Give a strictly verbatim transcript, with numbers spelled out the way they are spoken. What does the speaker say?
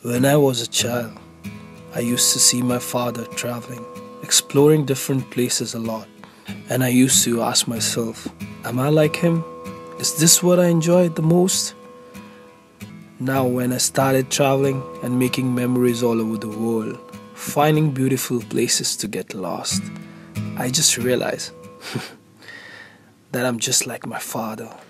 When I was a child, I used to see my father traveling, exploring different places a lot. And I used to ask myself, am I like him? Is this what I enjoy the most? Now when I started traveling and making memories all over the world, finding beautiful places to get lost, I just realized that I'm just like my father.